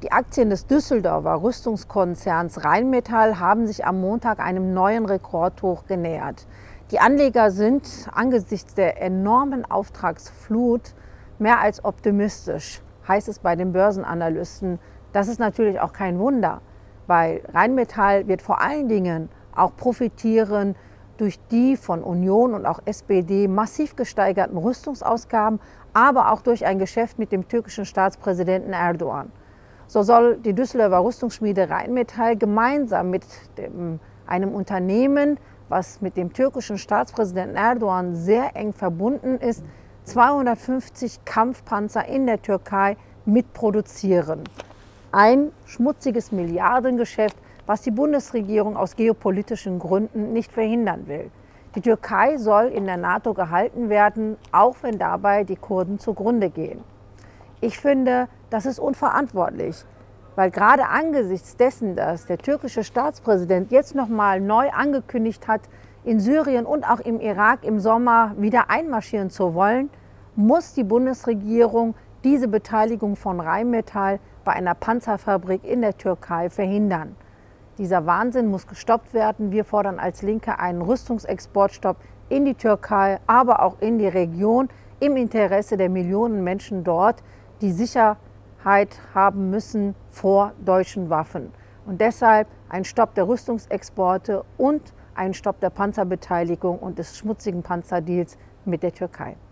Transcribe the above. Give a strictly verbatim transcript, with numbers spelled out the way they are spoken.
Die Aktien des Düsseldorfer Rüstungskonzerns Rheinmetall haben sich am Montag einem neuen Rekordhoch genähert. Die Anleger sind angesichts der enormen Auftragsflut mehr als optimistisch, heißt es bei den Börsenanalysten. Das ist natürlich auch kein Wunder, weil Rheinmetall wird vor allen Dingen auch profitieren durch die von Union und auch S P D massiv gesteigerten Rüstungsausgaben, aber auch durch ein Geschäft mit dem türkischen Staatspräsidenten Erdogan. So soll die Düsseldorfer Rüstungsschmiede Rheinmetall gemeinsam mit dem, einem Unternehmen, was mit dem türkischen Staatspräsidenten Erdogan sehr eng verbunden ist, zweihundertfünfzig Kampfpanzer in der Türkei mitproduzieren. Ein schmutziges Milliardengeschäft, was die Bundesregierung aus geopolitischen Gründen nicht verhindern will. Die Türkei soll in der NATO gehalten werden, auch wenn dabei die Kurden zugrunde gehen. Ich finde, das ist unverantwortlich, weil gerade angesichts dessen, dass der türkische Staatspräsident jetzt noch mal neu angekündigt hat, in Syrien und auch im Irak im Sommer wieder einmarschieren zu wollen, muss die Bundesregierung diese Beteiligung von Rheinmetall bei einer Panzerfabrik in der Türkei verhindern. Dieser Wahnsinn muss gestoppt werden. Wir fordern als Linke einen Rüstungsexportstopp in die Türkei, aber auch in die Region im Interesse der Millionen Menschen dort, die Sicherheit haben müssen vor deutschen Waffen. Und deshalb ein Stopp der Rüstungsexporte und ein Stopp der Panzerbeteiligung und des schmutzigen Panzerdeals mit der Türkei.